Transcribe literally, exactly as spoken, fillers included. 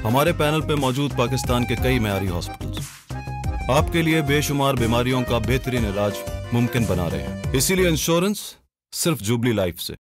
हमारे पैनल पे मौजूद पाकिस्तान के कई मयारी हॉस्पिटल्स आपके लिए बेशुमार बीमारियों का बेहतरीन इलाज मुमकिन बना रहे हैं। इसीलिए इंश्योरेंस सिर्फ जुबली लाइफ से।